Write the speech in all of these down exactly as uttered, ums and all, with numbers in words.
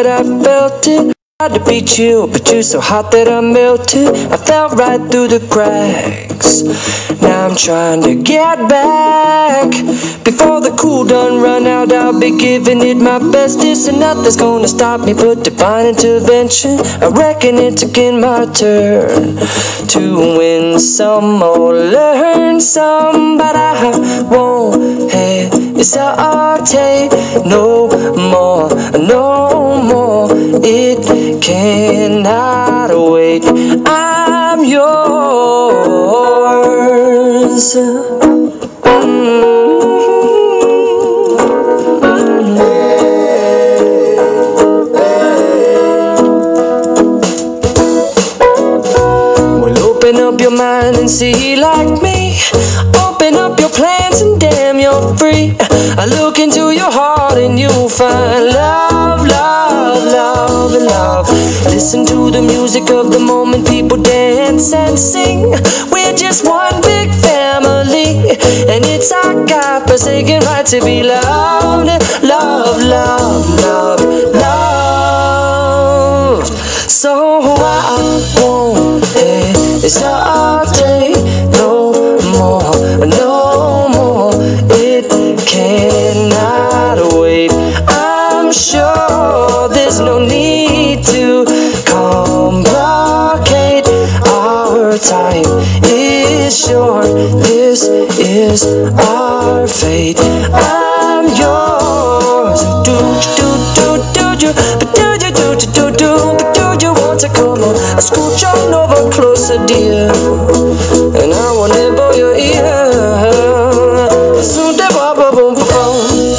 bet I felt it. Tried to be chill, but you're so hot that I melted. I fell right through the cracks. Now I'm trying to get back. Before the cool done run out, I'll be giving it my bestest, and nothing's gonna stop me but divine intervention. I reckon it's again my turn to win some or learn some, but I won't hesitate no more, no more. It cannot wait. I'm yours. Well, open up your mind and see like me. Open up your plans and damn, you're free. I look into your heart and you'll find love, love, love, and love. Listen to the music of the moment, people dance and sing. We're just one big family, and it's our God-forsaken right to be loved, love, love, love, loved. So I won't hesitate no more, no more. It cannot wait. I'm sure there's no need to complicate. Our time is short. This is our fate. I'm yours. Do do do do do, but do you do do do do, but do you want to come on? I scooch on over closer, dear, and I will nibble your ear. Soon the boom boom boom boom.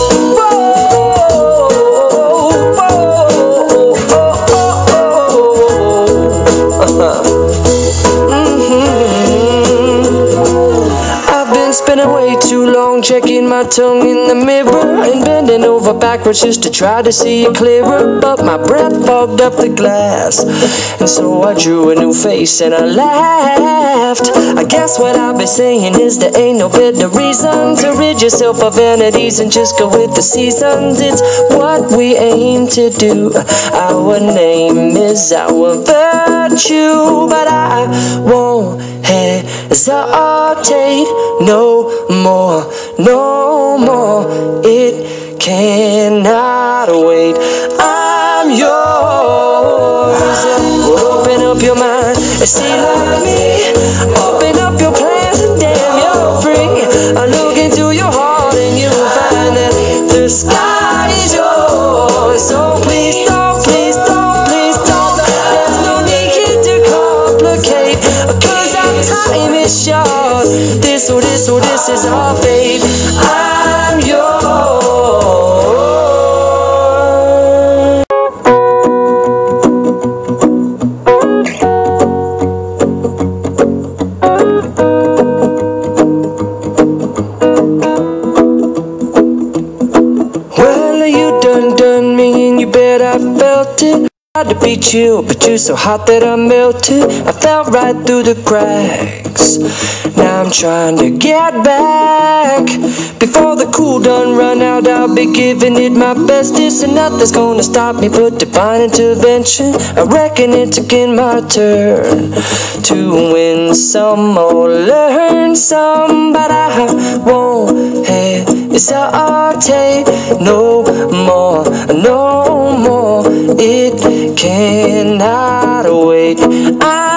Spending way too long checking my tongue in the mirror and bending over backwards just to try to see it clearer, but my breath fogged up the glass, and so I drew a new face and I laughed. I guess what I've been saying is there ain't no better reason to rid yourself of vanities and just go with the seasons. It's what we aim to do. Our name is our virtue, but I won't hesitate no more, no more. It cannot wait. I'm yours. Open up your mind and see like me. Open up your plans and damn, you're free. I look into your heart and you'll find that the sky is yours. So please don't, please don't, please don't. There's no need to complicate, 'cause our time is short. This or this or this is our fate. I'm yours. Well, you done done me and you bet I felt it. Tried to be chill, but you're so hot that I melted. I fell right through the cracks. Now I'm trying to get back. Before the cool done run out, I'll be giving it my bestest, and nothing's gonna stop me but divine intervention. I reckon it's again my turn to win some or learn some, but I won't hesitate no more, no more. It cannot wait. I